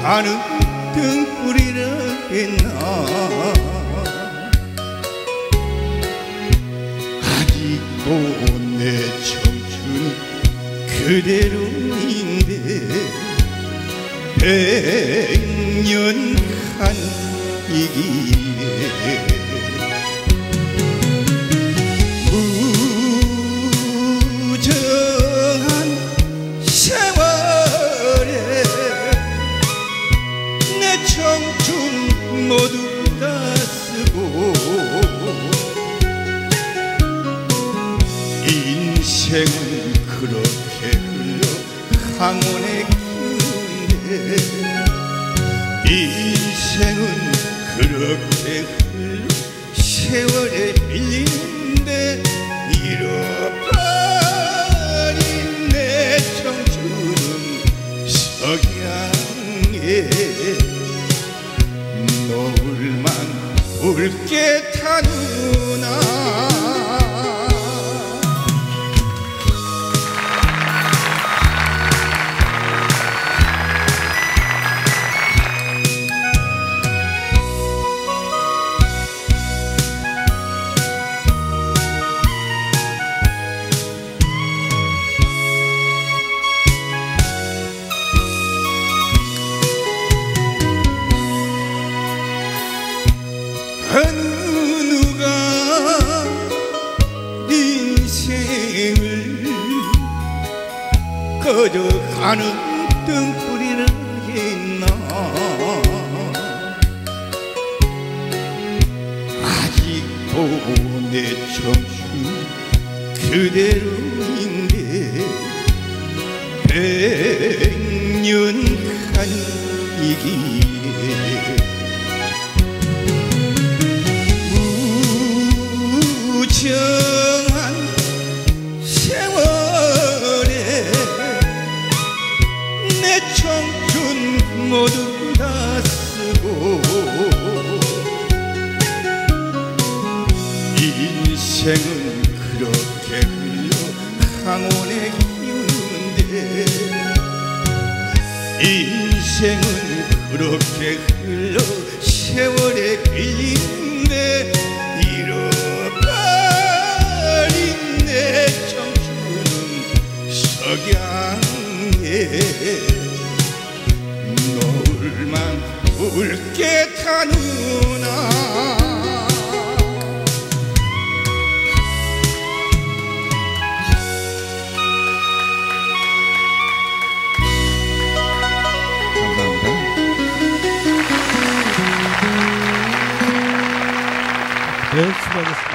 가는 등불이라 했나. 아직도 내 청춘 그대로인데 100년 간 이 길에 무정한 세월에 내 청춘 모두 다 쓰고 인생은 그렇게 흘러 황혼의 기운에 인생은 그렇게 흘러 세월에 밀리는데 잃어버린 내 청춘은 석양에 노을만 붉게 타누나. 어느 누가 인생을 그저 가는 등불이라 했나. 아직도 내 청춘 그대로인데 100년 간 이 길에 무정한 세월에 내 청춘 모두 다 쓰고 인생은 그렇게 흘러 황혼의 기운데 인생은 그렇게 흘러 세월에 밀리는데 잃어버린 내 청춘은 석양에 노을만 붉게 타누나. 네, 수고하셨습니다.